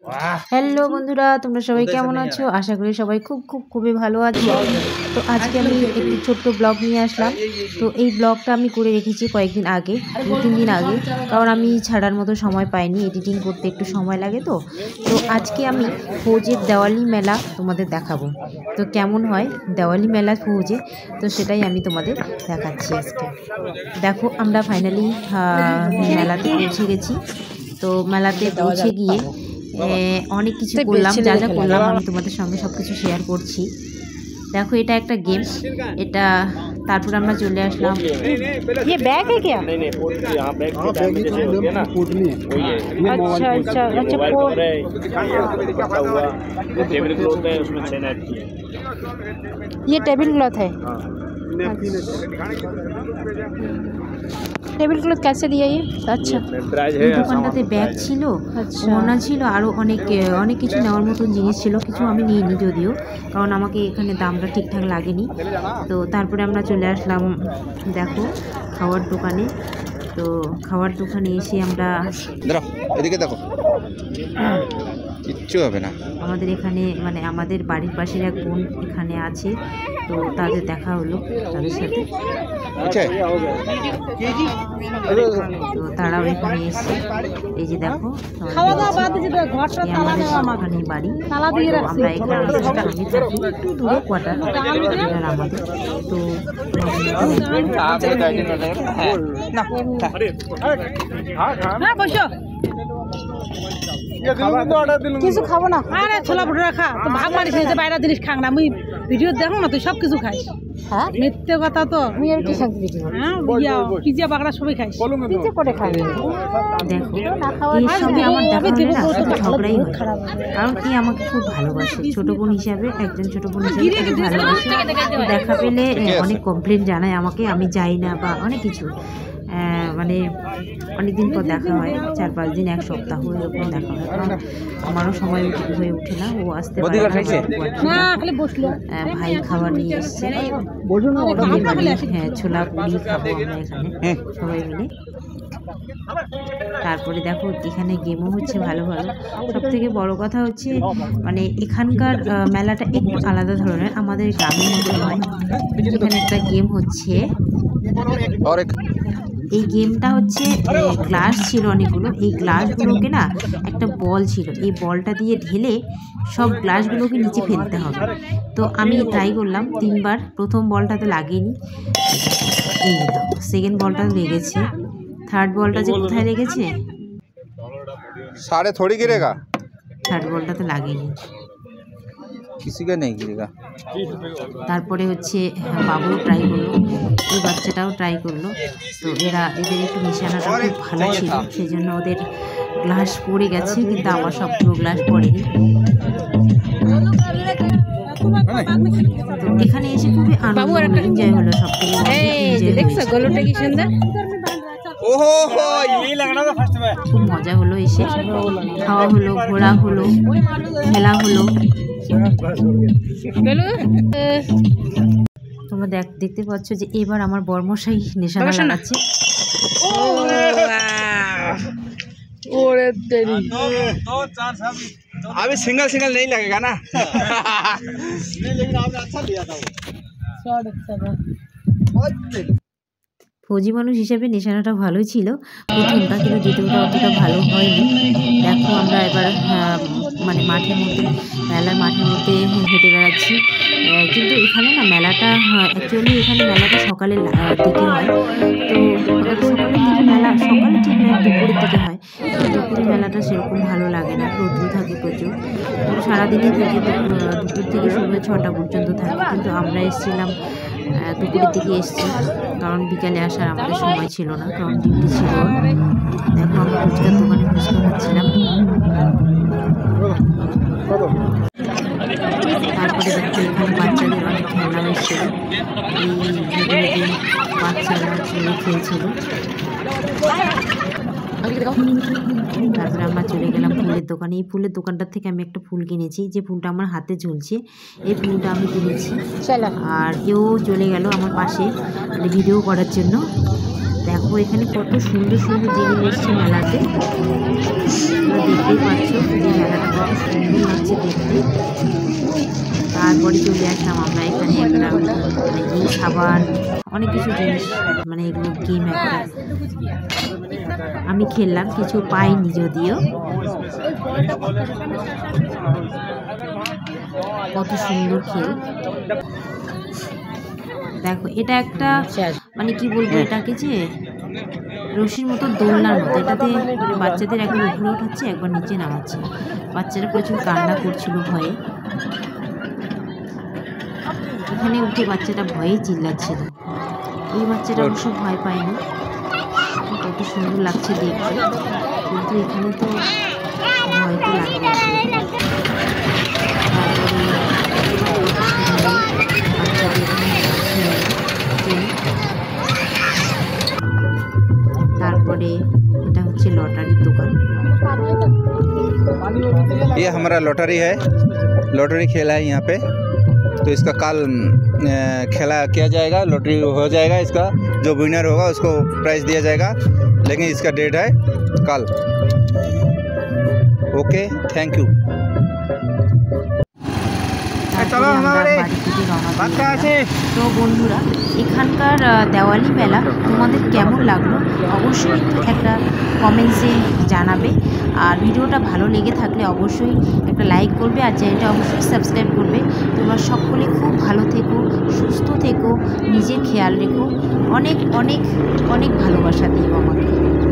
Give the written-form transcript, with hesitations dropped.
Hello বন্ধুরা, তোমরা সবাই কেমন আছো? আশা করি সবাই খুবই ভালো আছো। তো আজকে আমি একটি ছোট্ট ব্লগ নিয়ে আসলাম। তো এই ব্লগটা আমি করে রেখেছি কয়েকদিন আগে, 2-3 দিন আগে, কারণ আমি ছাড়ার মতো সময় পাইনি, এডিটিং করতে একটু সময় লাগে। তো আজকে আমি ফৌজের দেওয়ালি মেলা তোমাদের দেখাবো। তো কেমন হয় দেওয়ালি মেলা ফৌজে, তো সেটাই আমি তোমাদের দেখাচ্ছি আজকে। দেখো, আমরা ফাইনালি মেলাতে পৌঁছে গেছি। তো মেলাতে পৌঁছে গিয়ে অনেক কিছু করলাম, যা যা করলাম আমি তোমাদের সঙ্গে সব কিছু শেয়ার করছি। দেখো, এটা একটা গেম, এটা তারপর আমরা চলে আসলাম। ये बैग है क्या? नहीं यहाँ बैग जैसे होती है ना, अच्छा अच्छा अच्छा। टेबल क्लॉथ है, उसमें 6 नाइट की है। ये टेबल क्लॉथ है। টেবিল ক্লথ कैसे दिया ये? अच्छा, এই দোকানটাতে ব্যাগ ছিল, ওড়না ছিল, আরও অনেক কিছু নেওয়ার মতন জিনিস ছিল। কিছু আমি নিইনি যদিও, কারণ আমাকে এখানে দামটা ঠিকঠাক লাগেনি। তো তারপরে আমরা চলে আসলাম, দেখো, খাওয়ার দোকানে। তো খাওয়ার দোকানে এসে আমরা, এদিকে দেখো, কিচ্ছু হবে না। আমাদের এখানে মানে আমাদের বাড়ির পাশের এক বোন এখানে আছে, তো তাদের দেখা হলো, তাদের সাথে। তো তারাও এখানে এসছে। এই যে দেখো, আমাদের বাড়ি, আমরা এখানে আমি থাকি একটু দূরে, কোয়ার্টার আমাদের। তো কিছু খাবো না, আরে ছোলা ভুটুরা খা। তো ভাগ মারিস যে বাইরের জিনিস খাং না, আমি ভিডিও দেখো না, তুই সব কিছু খাইস। হ্যাঁ, মিথ্যে কথা তো। আমি আর কি খাচ্ছি ভিডিও? হ্যাঁ, পিজ্জা বাগড়া সবাই খাইস। পিজ্জা করে খাই। দেখো, এর সঙ্গে আমার দেখা হলে না ঝগড়াই হয়, কারণ কি আমাকে খুব ভালোবাসে, ছোট বোন হিসাবে, একজন ছোট বোন হিসাবে খুব ভালোবাসে। দেখা পেলে অনেক কমপ্লেন জানায় আমাকে, আমি যাই না বা অনেক কিছু, মানে অনেকদিন পর দেখা হয়, 4-5 দিন, 1 সপ্তাহ এরকম দেখা হয়। কারণ আমারও সময় হয়ে ওঠে না, ও আসতে পারে না। ভাই খাবার নিয়ে এসছে, হ্যাঁ, ছোলা পুরি খাবো আমরা এখানে সবাই মিলে। তারপরে দেখো, এখানে গেমও হচ্ছে ভালো ভালো। সব থেকে বড় কথা হচ্ছে, মানে এখানকার মেলাটা একটু আলাদা ধরনের, আমাদের গ্রামের মতো নয়। এখানে একটা গেম হচ্ছে, এই গেমটা হচ্ছে গ্লাস ছিল অনেকগুলো, এই গ্লাসগুলোকে না একটা বল ছিল, এই বলটা দিয়ে ঢেলে সব গ্লাসগুলোকে নিচে ফেলতে হবে। তো আমি ট্রাই করলাম 3 বার, প্রথম বলটা তো লাগেনি, এই দেখো সেকেন্ড বলটা লেগেছে, থার্ড বলটা যে কোথায় লেগেছে, सारे थोड़ी गिरेगा, থার্ড বলটা তো লাগেনি, किसी का नहीं गिरेगा। তারপরে হচ্ছে বাবুও ট্রাই করলো, এই বাচ্চাটাও ট্রাই করলো। তো এদের একটু নিশানাটা খুব ভালো ছিল, সেই জন্য ওদের গ্লাস পড়ে গেছে, কিন্তু আমার সবগুলো গ্লাস পড়েনি। তো এখানে এসে খুবই আনন্দ হলো, এনজয় হলো, সব থেকে খুব মজা হলো, এসে খাওয়া হলো, ঘোরা হলো, খেলা হলো। তোমরা দেখতে পাচ্ছ যে এবার আমার বর্মশাই নিশানা লাগাচ্ছে। अभी सिंगल नहीं लगेगा ना। नहीं, लेकिन आपने अच्छा लिया था वो। ফৌজি মানুষ হিসেবে নিশানাটা ভালোই ছিল প্রথমটা, কিন্তু দ্বিতীয়টা অতটা ভালো হয়নি। দেখো, আমরা এবার মানে মেলার মাঠের মধ্যে হেঁটে বেড়াচ্ছি। কিন্তু এখানে না মেলাটা, অ্যাকচুয়ালি এখানে মেলাটা সকালের দিকে হয়। তো সকালের দিকে মেলা, সকালে ঠিক নয়, দুপুরের দিকে হয়। দুপুরে মেলাটা সেরকম ভালো লাগে না, রৌদ্র থাকে প্রচুর, সারাদিনই থাকে, দুপুর থেকে শুরু হয়ে 6টা পর্যন্ত থাকে। কিন্তু আমরা এসেছিলাম দুপুরের দিকে এসেছি, কারণ বিকালে আসার আমাদের সময় ছিল না, কারণ ডিউটি ছিল। দেখো, আমরা ফুচকার দোকানে ফুচকা খাচ্ছিলাম। তারপরে দেখো, এখানে বাচ্চাদের অনেক খেলনা এসেছিল, এই বাচ্চারা খেলছিল। তারপরে আমরা চলে গেলাম ফুলের দোকানে। এই ফুলের দোকানটার থেকে আমি একটা ফুল কিনেছি, যে ফুলটা আমার হাতে ঝুলছে এই ফুলটা আমি কিনেছি। আর এও চলে গেল আমার পাশে মানে ভিডিও করার জন্য। দেখো এখানে কত সুন্দর সুন্দর জিনিস এসছে মেলাতে, দেখতেই পাচ্ছ যে মেলাটা কত সুন্দর লাগছে দেখতে। তারপরে চলে আসলাম আমরা এখানে একটা এই সাবান অনেক কিছু জিনিস, মানে এগুলো গেম একটা আমি খেললাম, কিছু পাইনি যদিও। কত সুন্দর খেল। দেখো এটা একটা মানে কি বলবো এটাকে, যে রশির মতো দোলনার মতো, এটাতে বাচ্চাদের একবার উপরে উঠাচ্ছে একবার নিচে নামাচ্ছে। বাচ্চারা প্রচুর কান্না করছিল ভয়ে, এখানে উঠে বাচ্চাটা ভয়েই চিল্লাচ্ছিল। এই বাচ্চাটা অবশ্য ভয় পায়নি। কত সুন্দর লাগছে দেখতে, কিন্তু এখানে তো ভয় তো লাগবে। তারপরে এটা হচ্ছে লটারির দোকান। ये हमारा लॉटरी है, लॉटरी खेला है यहाँ पे। तो इसका कल खेला किया जाएगा, लॉटरी हो जाएगा, इसका जो विनर होगा उसको प्राइज़ दिया जाएगा। लेकिन इसका डेट है कल। Okay, thank you. চলো আমাদের বাড়ি থেকে রওনা। তো বন্ধুরা, এখানকার দেওয়ালি মেলা তোমাদের কেমন লাগলো অবশ্যই একটা কমেন্টসে জানাবে। আর ভিডিওটা ভালো লেগে থাকলে অবশ্যই একটা লাইক করবে, আর চ্যানেলটা অবশ্যই সাবস্ক্রাইব করবে। তোমরা সকলে খুব ভালো থেকো, সুস্থ থেকো, নিজের খেয়াল রেখো। অনেক অনেক অনেক ভালোবাসা দিও আমাকে।